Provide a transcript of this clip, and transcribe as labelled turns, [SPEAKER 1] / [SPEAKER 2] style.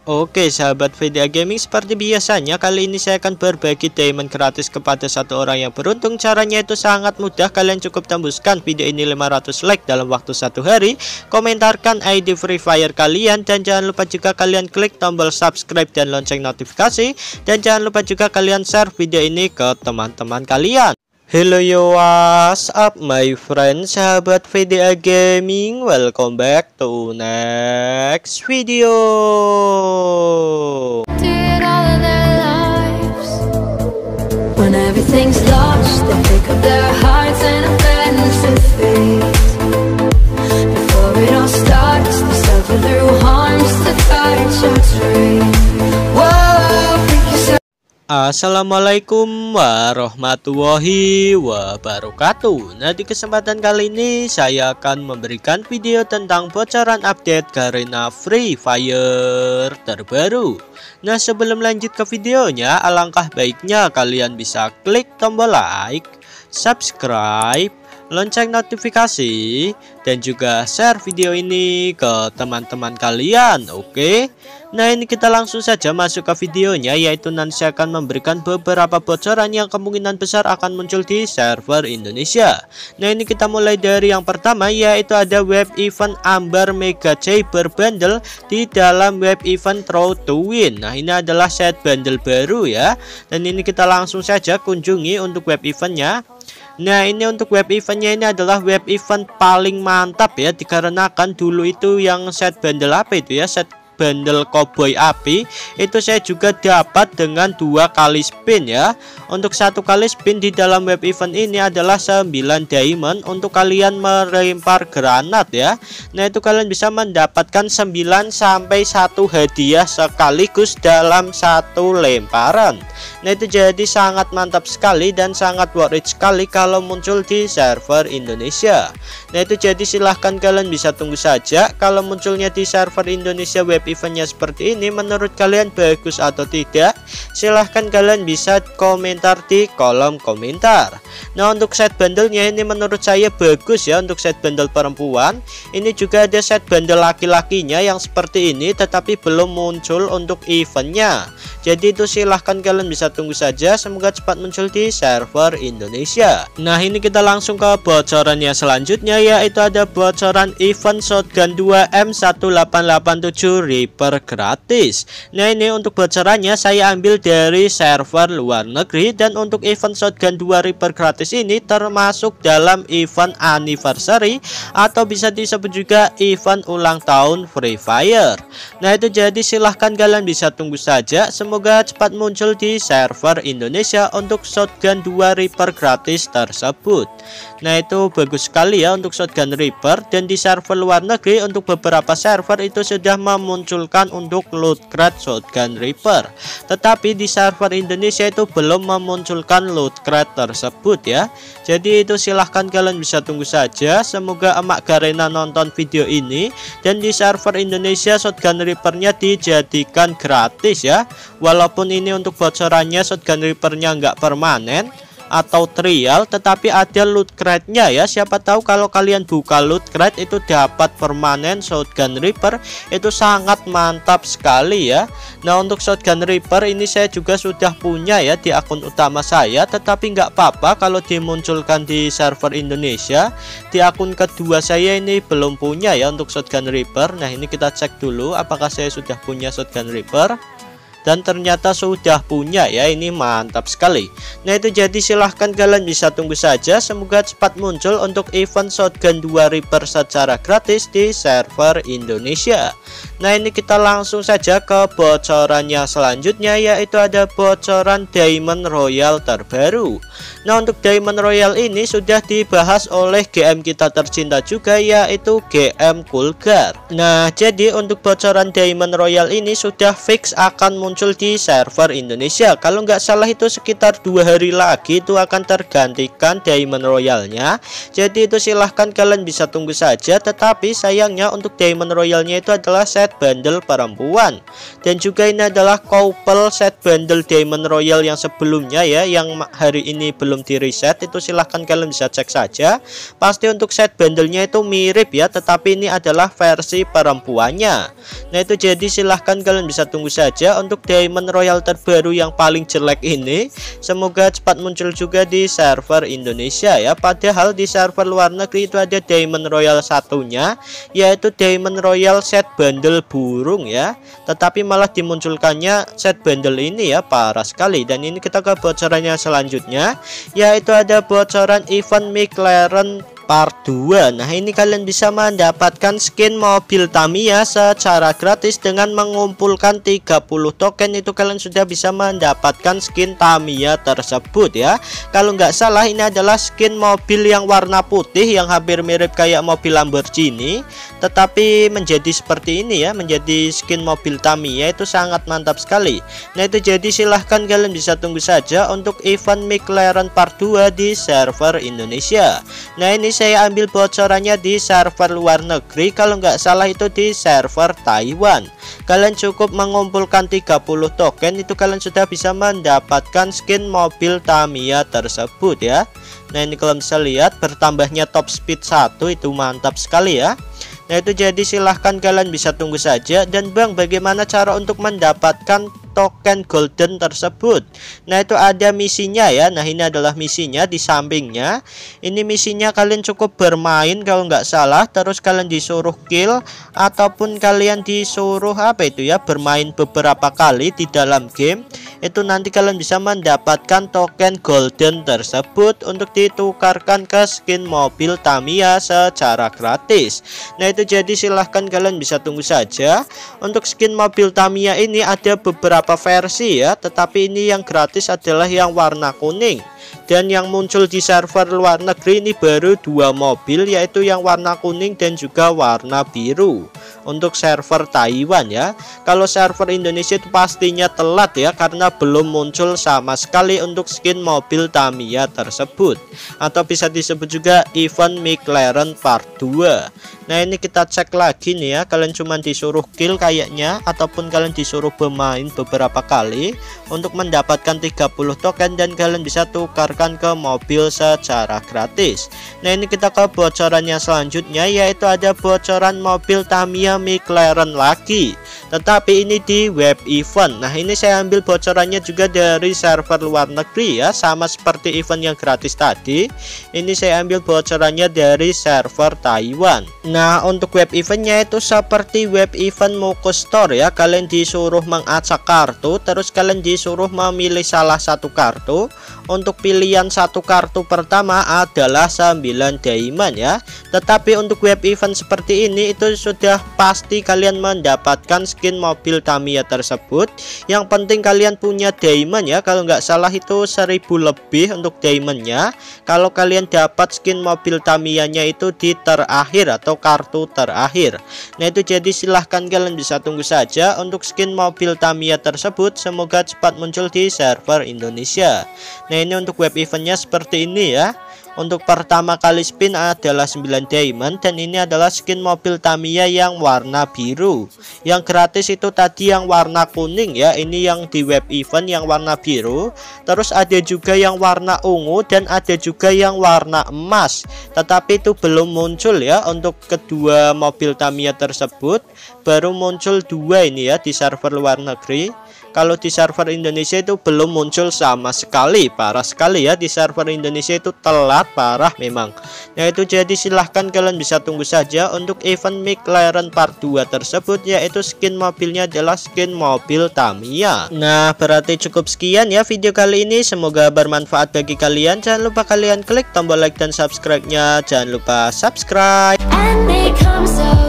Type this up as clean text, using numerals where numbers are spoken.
[SPEAKER 1] Oke sahabat Vidya Gaming, seperti biasanya kali ini saya akan berbagi diamond gratis kepada satu orang yang beruntung. Caranya itu sangat mudah, kalian cukup tembuskan video ini 500 like dalam waktu 1 hari, komentarkan ID Free Fire kalian, dan jangan lupa juga kalian klik tombol subscribe dan lonceng notifikasi, dan jangan lupa juga kalian share video ini ke teman-teman kalian. Hello yo, what's up my friends, sahabat VDA Gaming, welcome back to next video.
[SPEAKER 2] When everything's lost, they pick up their hearts and abandon to fate. Before it all starts, they suffer through harms to touch or train.
[SPEAKER 1] Assalamualaikum warahmatullahi wabarakatuh. Nah, di kesempatan kali ini saya akan memberikan video tentang bocoran update Garena Free Fire terbaru. Nah, sebelum lanjut ke videonya, alangkah baiknya kalian bisa klik tombol like, subscribe, lonceng notifikasi, dan juga share video ini ke teman-teman kalian. Oke, nah ini kita langsung saja masuk ke videonya, yaitu nanti saya akan memberikan beberapa bocoran yang kemungkinan besar akan muncul di server Indonesia. Nah, ini kita mulai dari yang pertama, yaitu ada web event Ambar Mega Cyber Bundle di dalam web event Throw to Win. Nah, ini adalah set bundle baru ya, dan ini kita langsung saja kunjungi untuk web eventnya. Nah, ini untuk web eventnya, ini adalah web event paling mantap ya, dikarenakan dulu itu yang set bundle apa itu ya, set bundle Cowboy Api itu saya juga dapat dengan 2 kali spin ya. Untuk 1 kali spin di dalam web event ini adalah 9 diamond untuk kalian melempar granat ya. Nah, itu kalian bisa mendapatkan 9 sampai 1 hadiah sekaligus dalam 1 lemparan. Nah, itu jadi sangat mantap sekali dan sangat worth it sekali kalau muncul di server Indonesia. Nah, itu jadi silahkan kalian bisa tunggu saja kalau munculnya di server Indonesia web eventnya seperti ini. Menurut kalian bagus atau tidak? Silahkan kalian bisa komentar di kolom komentar. Nah, untuk set bundlenya ini menurut saya bagus ya. Untuk set bundle perempuan, ini juga ada set bundle laki-lakinya yang seperti ini, tetapi belum muncul untuk eventnya. Jadi itu silahkan kalian bisa tunggu saja, semoga cepat muncul di server Indonesia. Nah, ini kita langsung ke bocorannya selanjutnya, yaitu ada bocoran event shotgun 2 M1887 Reaper gratis. Nah, ini untuk bocorannya saya ambil dari server luar negeri, dan untuk event shotgun 2 Reaper gratis ini termasuk dalam event anniversary atau bisa disebut juga event ulang tahun Free Fire. Nah, itu jadi silahkan kalian bisa tunggu saja, semoga cepat muncul di server Indonesia untuk shotgun 2 Reaper gratis tersebut. Nah, itu bagus sekali ya untuk shotgun Reaper, dan di server luar negeri untuk beberapa server itu sudah memunculkan untuk loot crate shotgun Reaper, tetapi di server Indonesia itu belum memunculkan loot crate tersebut ya. Jadi itu silahkan kalian bisa tunggu saja, semoga emak Garena nonton video ini dan di server Indonesia shotgun Reapernya dijadikan gratis ya. Walaupun ini untuk bocorannya shotgun Reapernya nggak permanen atau trial, tetapi ada loot crate-nya ya. Siapa tahu kalau kalian buka loot crate itu dapat permanen shotgun Reaper, itu sangat mantap sekali ya. Nah, untuk shotgun Reaper ini saya juga sudah punya ya di akun utama saya, tetapi nggak apa-apa kalau dimunculkan di server Indonesia. Di akun kedua saya ini belum punya ya untuk shotgun Reaper. Nah, ini kita cek dulu apakah saya sudah punya shotgun Reaper. Dan ternyata sudah punya ya, ini mantap sekali. Nah, itu jadi silahkan kalian bisa tunggu saja, semoga cepat muncul untuk event shotgun 2 Reaper secara gratis di server Indonesia. Nah, ini kita langsung saja ke bocorannya selanjutnya, yaitu ada bocoran Diamond Royal terbaru. Nah, untuk Diamond Royal ini sudah dibahas oleh GM kita tercinta juga, yaitu GM Kulgar. Nah, jadi untuk bocoran Diamond Royal ini sudah fix akan muncul di server Indonesia. Kalau nggak salah itu sekitar 2 hari lagi itu akan tergantikan Diamond Royalnya. Jadi itu silahkan kalian bisa tunggu saja, tetapi sayangnya untuk Diamond Royalnya itu adalah set set bundle perempuan. Dan juga ini adalah couple set bundle Diamond Royal yang sebelumnya ya, yang hari ini belum di reset, itu silahkan kalian bisa cek saja. Pasti untuk set bundlenya itu mirip ya, tetapi ini adalah versi perempuannya. Nah itu jadi silahkan kalian bisa tunggu saja untuk Diamond Royal terbaru yang paling jelek ini. Semoga cepat muncul juga di server Indonesia ya. Padahal di server luar negeri itu ada Diamond Royal satunya, yaitu Diamond Royal set bundle burung ya, tetapi malah dimunculkannya set bundle ini ya, parah sekali. Dan ini kita ke bocorannya selanjutnya, yaitu ada bocoran event McLaren Part 2. Nah ini kalian bisa mendapatkan skin mobil Tamiya secara gratis dengan mengumpulkan 30 token. Itu kalian sudah bisa mendapatkan skin Tamiya tersebut ya. Kalau nggak salah ini adalah skin mobil yang warna putih yang hampir mirip kayak mobil Lamborghini, tetapi menjadi seperti ini ya, menjadi skin mobil Tamiya. Itu sangat mantap sekali. Nah itu jadi silahkan kalian bisa tunggu saja untuk event McLaren Part 2 di server Indonesia. Nah ini saya ambil bocorannya di server luar negeri, kalau nggak salah itu di server Taiwan. Kalian cukup mengumpulkan 30 token, itu kalian sudah bisa mendapatkan skin mobil Tamiya tersebut ya. Nah ini kalian bisa lihat bertambahnya top speed 1, itu mantap sekali ya. Nah itu jadi silahkan kalian bisa tunggu saja. Dan bang, bagaimana cara untuk mendapatkan token golden tersebut? Nah itu ada misinya ya. Nah ini adalah misinya di sampingnya. Ini misinya kalian cukup bermain kalau nggak salah, terus kalian disuruh kill ataupun kalian disuruh apa itu ya, bermain beberapa kali di dalam game. Itu nanti kalian bisa mendapatkan token golden tersebut untuk ditukarkan ke skin mobil Tamiya secara gratis. Nah itu jadi silahkan kalian bisa tunggu saja. Untuk skin mobil Tamiya ini ada beberapa versi ya, tetapi ini yang gratis adalah yang warna kuning. Dan yang muncul di server luar negeri ini baru 2 mobil, yaitu yang warna kuning dan juga warna biru untuk server Taiwan ya. Kalau server Indonesia itu pastinya telat ya, karena belum muncul sama sekali untuk skin mobil Tamiya tersebut, atau bisa disebut juga event McLaren Part 2. Nah ini kita cek lagi nih ya, kalian cuma disuruh kill kayaknya, ataupun kalian disuruh bermain beberapa kali untuk mendapatkan 30 token dan kalian bisa tukarkan ke mobil secara gratis. Nah ini kita ke bocorannya selanjutnya, yaitu ada bocoran mobil Tamiya McLaren lagi, tetapi ini di web event. Nah ini saya ambil bocorannya juga dari server luar negeri ya, sama seperti event yang gratis tadi. Ini saya ambil bocorannya dari server Taiwan. Nah untuk web eventnya itu seperti web event Moko Store ya, kalian disuruh mengacak kartu, terus kalian disuruh memilih salah satu kartu. Untuk pilihan satu kartu pertama adalah 9 diamond ya, tetapi untuk web event seperti ini itu sudah pasti kalian mendapatkan skin mobil Tamiya tersebut. Yang penting kalian punya diamond ya, kalau nggak salah itu 1000 lebih untuk diamondnya. Kalau kalian dapat skin mobil Tamiyanya itu di terakhir atau kartu terakhir. Nah itu jadi silahkan kalian bisa tunggu saja untuk skin mobil Tamiya tersebut. Semoga cepat muncul di server Indonesia. Nah ini untuk web eventnya seperti ini ya. Untuk pertama kali spin adalah 9 diamond, dan ini adalah skin mobil Tamiya yang warna biru. Yang gratis itu tadi yang warna kuning ya, ini yang di web event yang warna biru. Terus ada juga yang warna ungu dan ada juga yang warna emas, tetapi itu belum muncul ya. Untuk kedua mobil Tamiya tersebut baru muncul 2 ini ya di server luar negeri. Kalau di server Indonesia itu belum muncul sama sekali, parah sekali ya, di server Indonesia itu telat parah memang. Nah itu jadi silahkan kalian bisa tunggu saja untuk event McLaren Part 2 tersebut, yaitu skin mobilnya adalah skin mobil Tamiya. Nah berarti cukup sekian ya video kali ini, semoga bermanfaat bagi kalian. Jangan lupa kalian klik tombol like dan subscribe-nya, jangan lupa subscribe.